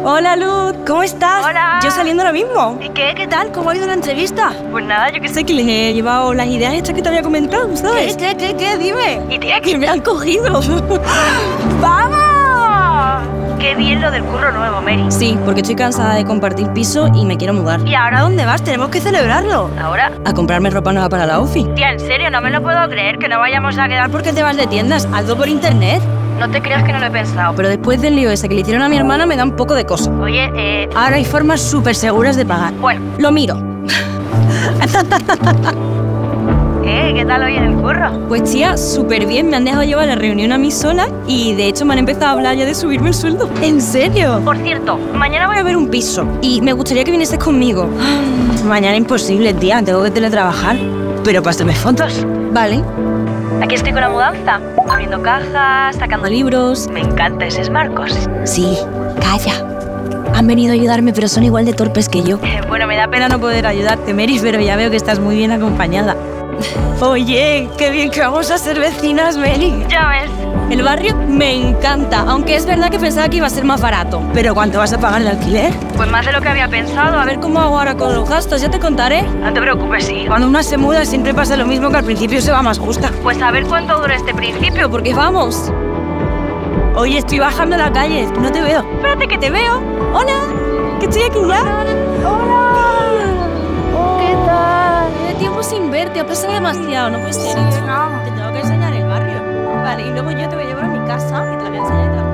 Hola, Luz, ¿cómo estás? Hola. Yo saliendo ahora mismo. ¿Y qué? ¿Qué tal? ¿Cómo ha ido la entrevista? Pues nada, yo qué sé. Sé que les he llevado las ideas estas que te había comentado, ¿sabes? ¿Qué? Dime. ¿Y tía, Que me han cogido. ¡Vamos! Qué bien lo del curro nuevo, Mary. Sí, porque estoy cansada de compartir piso y me quiero mudar. ¿Y ahora ¿A dónde vas? Tenemos que celebrarlo. ahora? A comprarme ropa nueva para la ofi. Tía, en serio, no me lo puedo creer que no vayamos a quedar ¿Por qué te vas de tiendas? Hazlo por internet. No te creas que no lo he pensado. Pero después del lío ese que le hicieron a mi hermana me da un poco de cosa. Oye, Ahora hay formas súper seguras de pagar. bueno, Lo miro. ¿qué tal hoy en el curro? Pues tía, súper bien, me han dejado llevar la reunión a mí sola y de hecho me han empezado a hablar ya de subirme el sueldo. ¿En serio? Por cierto, mañana Voy a ver un piso y me gustaría que vinieses conmigo. Mañana imposible, tía, tengo que teletrabajar. Pero pásame fotos. Vale. aquí estoy con la mudanza, abriendo cajas, sacando Libros. Me encanta, ese es Marcos. Sí, calla. Han venido a ayudarme, pero son igual de torpes que yo. Bueno, me da pena Pena no poder ayudarte, Mary, pero ya veo que estás muy bien acompañada. Oye, qué bien que vamos a ser vecinas, Mary. Ya ves. El barrio me encanta, aunque es verdad que pensaba que iba a ser más barato. ¿Pero cuánto vas a pagar el alquiler? Pues más de lo que había pensado. A ver cómo hago ahora con los gastos, ya te contaré. No te preocupes, sí. Cuando una se muda siempre pasa lo mismo, que al principio se va más justa. Pues a ver cuánto dura este principio. ¿Por qué vamos? Oye, estoy bajando a la calle, no te veo. Espérate que te veo. Hola, que estoy aquí ya. Hola. ¿Qué tal? Llevo tiempo sin verte, ha pasado demasiado, no puede ser. Sí, no. Te tengo que enseñar el barrio. Vale, y luego yo te voy a llevar a mi casa y te la voy a enseñar también.